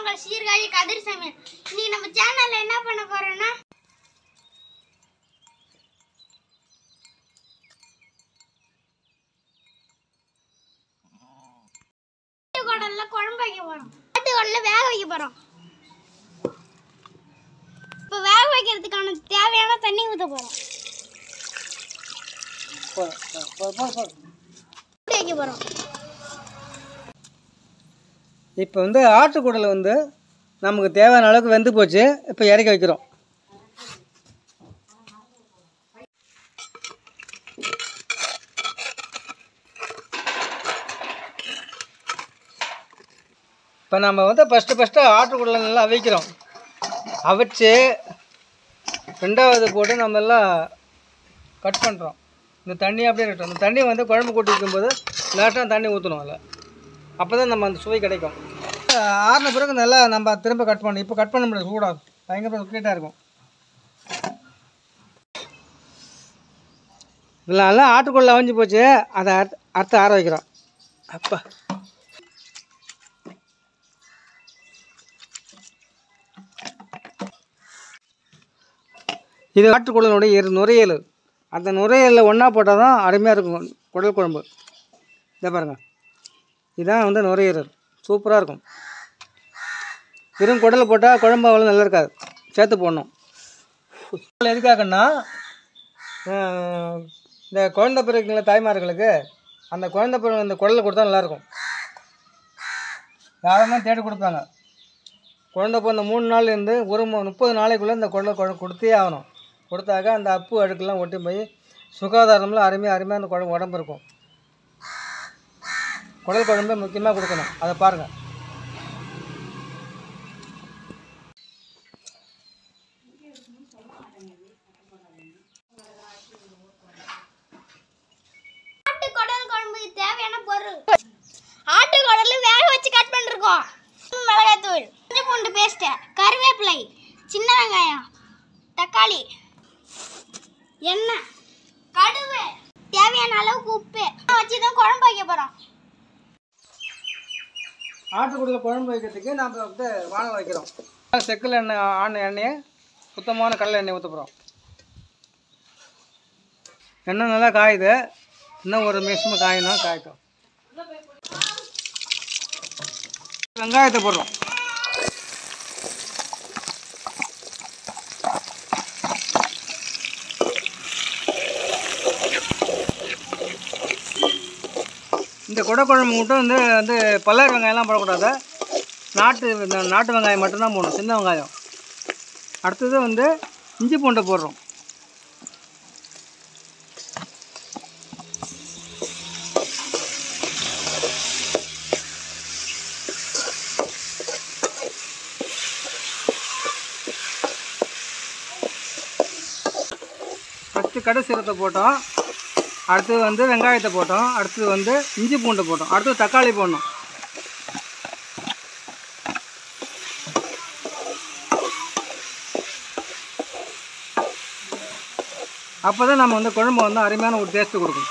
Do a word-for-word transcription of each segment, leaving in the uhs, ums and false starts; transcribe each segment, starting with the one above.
உங்கள் சீர்காழி கதிர் சமையல். இன்னைக்கு நம்ம சேனல்ல என்ன பண்ண போறோம்னா ஆட்டுக்குடல்ல குழம்பு வைக்க போறோம். ஆட்டுக்குடல்ல வேக வைக்க போறோம். இப்போ வேக வைக்கிறதுக்கான தேவையான தண்ணி ஊத்த போறோம். போ போ போ போ வைக்க போறோம். இப்போ வந்து ஆட்டுக்குடல் வந்து நமக்கு தேவையான அளவுக்கு வெந்து போச்சு. இப்போ இறக்கி வைக்கிறோம். இப்போ நம்ம வந்து ஃபஸ்ட்டு ஃபஸ்ட்டு ஆட்டுக்குடலை நல்லா அவிக்கிறோம். அவிச்சு ரெண்டாவது போட்டு நம்ம எல்லாம் கட் பண்ணுறோம். இந்த தண்ணி அப்படியே இருக்கட்டும். இந்த தண்ணி வந்து குழம்பு கூட்டி வைக்கும்போது லேட்டாக தண்ணி ஊற்றணும். அதில் அப்போ தான் நம்ம அந்த சுவை கிடைக்கும். ஆறின பிறகு நல்லா நம்ம திரும்ப கட் பண்ணணும். இப்போ கட் பண்ண முடியாது, சூடாக பயங்கர ஹீட்டாக இருக்கும். இதில் நல்லா ஆட்டுக்குள்ள அவிஞ்சு போச்சு. அதை அறுத்து அறுத்து ஆற வைக்கிறோம். அப்பா இது ஆட்டுக்குடலுடைய இரு நுரையீரல். அந்த நுரையீரலில் ஒன்றா போட்டால் தான் அருமையாக இருக்கும் குடல் குழம்பு. இதை பாருங்கள், இதுதான் வந்து நுரையீரல். சூப்பராக இருக்கும். வெறும் குடல் போட்டால் குழம்பு அவ்வளோ நல்லா இருக்காது, சேர்த்து போடணும். எதுக்காகன்னா இந்த குழந்தை பிறகுங்கள தாய்மார்களுக்கு அந்த குழந்தை பிறகு இந்த குடலை கொடுத்தா நல்லாயிருக்கும். யாரும் தான் தேடி கொடுப்பாங்க. குழந்தை பிறந்த மூணு நாள்லேருந்து ஒரு முப்பது நாளைக்குள்ளே இந்த குடலை குழ கொடுத்தே ஆகணும். கொடுத்தாக்க அந்த அப்பு அடுக்கெல்லாம் ஒட்டி போய் சுகாதாரம்லாம் அருமையாக அருமையாக அந்த குழம்பு உடம்பு இருக்கும். குடல் குழம்பு முக்கியமாக கொடுக்கணும். அதை பாருங்கள். ஆட்டுக்குடல் குழம்புக்கு தேவையான பொருள்: ஆட்டுக்குடல் வேக வச்சு கட் பண்ணிருக்கோம், மிளகாய்த்தூள், இஞ்சி பூண்டு பேஸ்ட், கருவேப்பிலை, சின்ன வெங்காயம், தக்காளி, எண்ணெய், கடுகு, தேவையான அளவுக்கு உப்பு வச்சு தான் குழம்பு வைக்க போகிறோம். ஆட்டுக்குடல குழம்பு வைக்கிறதுக்கு நாம் வந்து வானல் வைக்கிறோம். செக்கில் எண்ணெய் ஆன எண்ணெயை சுத்தமான கடலை எண்ணெய் ஊற்ற போகிறோம். எண்ணெய் நல்லா காயுது. இன்னும் ஒரு நிமிஷமாக காயணும். காய்க்கும். வெங்காயத்தை போடுறோம். இந்த குடை குழம்பு மட்டும் வந்து வந்து பல்லாரி வெங்காயம்லாம் போடக்கூடாது. நாட்டு நாட்டு வெங்காயம் மட்டும்தான் போடணும், சின்ன வெங்காயம். அடுத்தது வந்து இஞ்சி பூண்டை போடுறோம். ஃபஸ்ட்டு கடை சீரகத்தை போட்டோம். அடுத்தது வந்து வெங்காயத்தை போட்டோம். அடுத்தது வந்து இஞ்சி பூண்டை போட்டோம். அடுத்தது தக்காளி போடணும். அப்போ தான் நம்ம வந்து குழம்பு வந்து அருமையான ஒரு டேஸ்ட்டு கொடுக்கும்.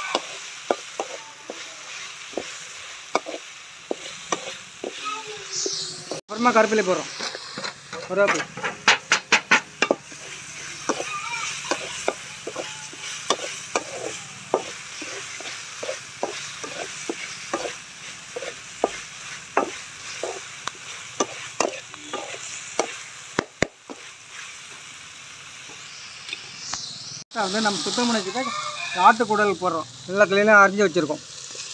அப்புறமா கருப்பிலை போடுறோம். கருவேப்பிலை. வந்து நம்ம சுத்தம் பண்ணி வச்சுக்க ஆட்டுக்குடல் போடுறோம். நல்லா கிளீனாக அரிஞ்சு வச்சுருக்கோம்.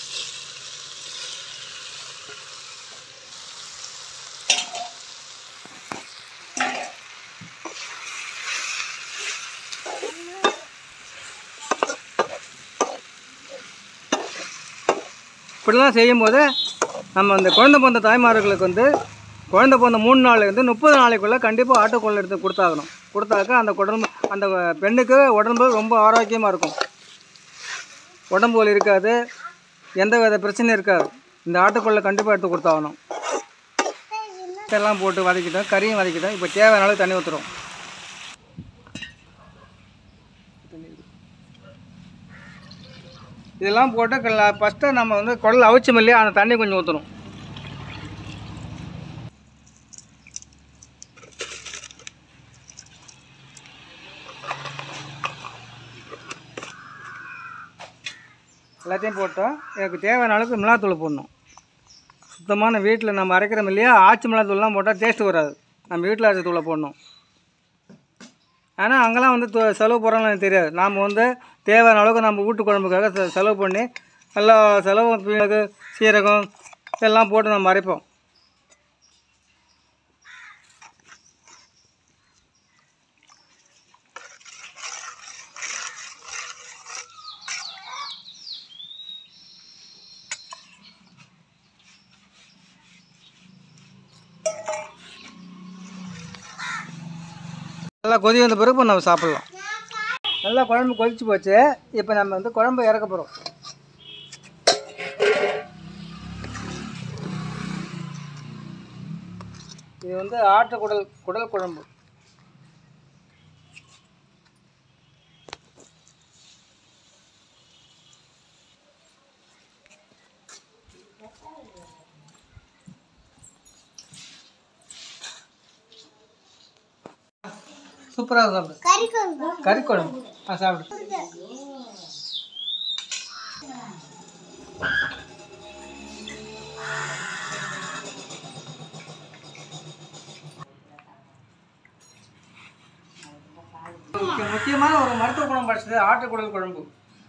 இப்படிலாம் செய்யும்போது நம்ம அந்த குழந்தை பிறந்த தாய்மார்களுக்கு வந்து குழந்தை பிறந்த மூணு நாள்லேருந்து முப்பது நாளைக்குள்ளே கண்டிப்பாக ஆட்டுக்குடல் எடுத்து கொடுத்தாகணும். கொடுத்தாக்க அந்த குடம்பு அந்த பெண்ணுக்கு உடம்பு ரொம்ப ஆரோக்கியமாக இருக்கும். உடம்பு வலி இருக்காது, எந்த வித பிரச்சனையும் இருக்காது. இந்த ஆட்டுக்குடலை கண்டிப்பாக எடுத்து கொடுத்தாகணும். இதெல்லாம் போட்டு வதக்கிட்டோம், கறியும் வதக்கிட்டோம். இப்போ தேவையான அளவுக்கு தண்ணி ஊற்றுறோம். இதெல்லாம் போட்டு ஃபஸ்ட்டு நம்ம வந்து குடல் அவிச்சோம் இல்லையா, அந்த தண்ணி கொஞ்சம் ஊற்றணும். எல்லாத்தையும் போட்டோம். எனக்கு தேவையான அளவுக்கு மிளகாத்தூள் போடணும். சுத்தமான வீட்டில் நம்ம அரைக்கிறோம் இல்லையா, ஆச்சி மிளகாத்தூள்லாம் போட்டால் டேஸ்ட்டு வராது. நம்ம வீட்டில் அரைச்ச தூளை போடணும். ஆனால் அங்கெல்லாம் வந்து செலவு போகிறாங்கன்னு எனக்கு தெரியாது. நாம் வந்து தேவையான அளவுக்கு நம்ம வீட்டு குழம்புக்காக செ செலவு பண்ணி நல்லா செலவு மிளகு சீரகம் இதெல்லாம் போட்டு நம்ம அரைப்போம். நல்லா கொதி வந்த பிறகு இப்போ நம்ம சாப்பிட்லாம். நல்லா குழம்பு கொதிச்சு போச்சு. இப்போ நம்ம வந்து குழம்பு இறக்க போகிறோம். இது வந்து ஆட்டு குடல் குடல் குழம்பு. சூப்பராக சாப்பிடு. கறி குழம்பு ஆ சாப்பிடு. முக்கியமான ஒரு மருத்துவ குணம் படிச்சது ஆட்டுக்குடல் குழம்பு.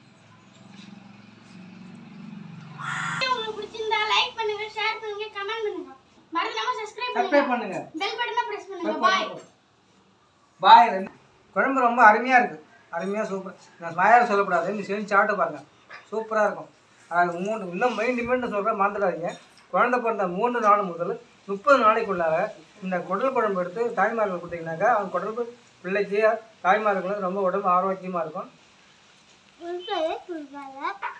உங்களுக்கு பிடிச்சிருந்தா லைக் பண்ணுங்க, ஷேர் பண்ணுங்க, கமெண்ட் பண்ணுங்க. மறக்காம சப்ஸ்கிரைப் சப்ஸ்கிரைப் பண்ணுங்க. பெல் பட்டனை பிரஸ் பண்ணுங்க. பாய் பாய். குழம்பு ரொம்ப அருமையாக இருக்குது. அருமையாக சூப்பர். நான் ஸ்மாயால் சொல்லக்கூடாது, நீ செஞ்சு சாப்பிட்டு பாருங்கள். சூப்பராக இருக்கும். அது மூணு இன்னும் மைண்ட் மைண்டு சொல்கிறேன், மறந்துடாதீங்க. குழந்தை பிறந்த மூன்று நாள் முதல் முப்பது நாளைக்குள்ளாக இந்த குடல் குழம்பு எடுத்து தாய்மார்கள் கொடுத்தீங்கன்னாக்கா அவங்க குடம்பு பிள்ளைக்கு தாய்மார்களுக்கு ரொம்ப உடம்பு ஆரோக்கியமாக இருக்கும்.